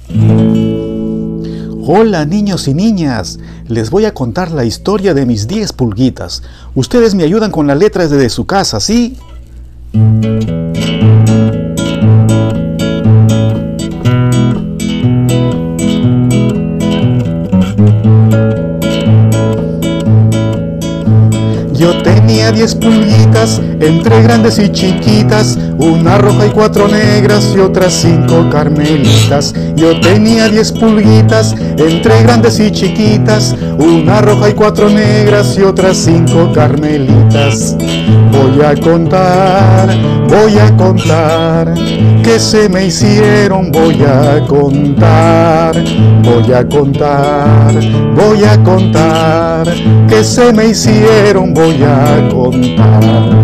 Hola niños y niñas, les voy a contar la historia de mis 10 pulguitas. Ustedes me ayudan con las letras desde su casa, ¿sí? Yo tenía 10 pulguitas, entre grandes y chiquitas, una roja y 4 negras y otras 5 carmelitas. Yo tenía 10 pulguitas, entre grandes y chiquitas, una roja y 4 negras y otras 5 carmelitas. Voy a contar, que se me hicieron, voy a contar, que se me hicieron, voy a contar.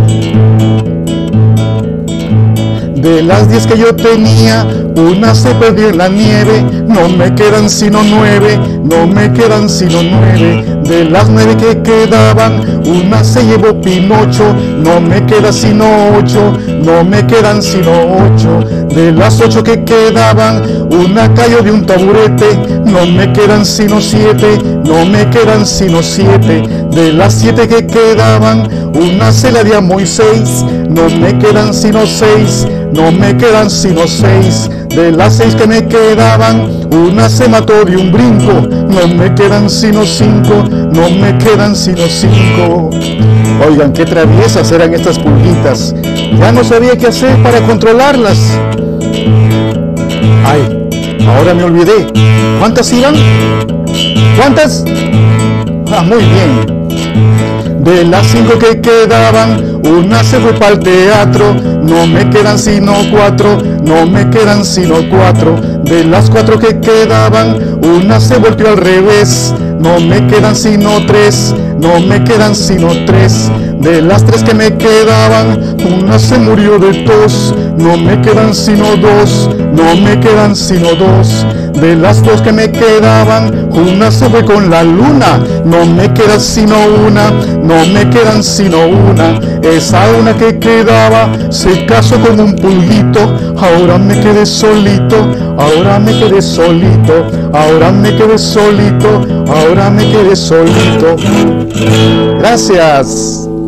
De las 10 que yo tenía, una se perdió en la nieve, no me quedan sino 9, no me quedan sino 9. De las 9 que quedaban, una se llevó Pinocho, no me queda sino 8, no me quedan sino 8. De las 8 que quedaban, una cayó de un taburete, no me quedan sino 7, no me quedan sino 7. De las 7 que quedaban, una se la dio a Moisés, no me quedan sino 6, no me quedan sino 6. De las 6 que me quedaban, una se mató de un brinco, no me quedan sino 5, no me quedan sino 5. Oigan, qué traviesas eran estas pulguitas. Ya no sabía qué hacer para controlarlas. Ay, ahora me olvidé. ¿Cuántas iban? ¿Cuántas? Ah, muy bien. De las 5 que quedaban, una se fue para el teatro, no me quedan sino 4, no me quedan sino 4. De las 4 que quedaban, una se volvió al revés, no me quedan sino 3, no me quedan sino 3. De las 3 que me quedaban, una se murió de tos, no me quedan sino 2, no me quedan sino 2. De las 2 que me quedaban, una se fue con la luna, no me queda sino una, no me quedan sino una. Esa una que quedaba se casó con un pulguito, ahora me quedé solito, ahora me quedé solito, ahora me quedé solito, ahora me quedé solito. Gracias.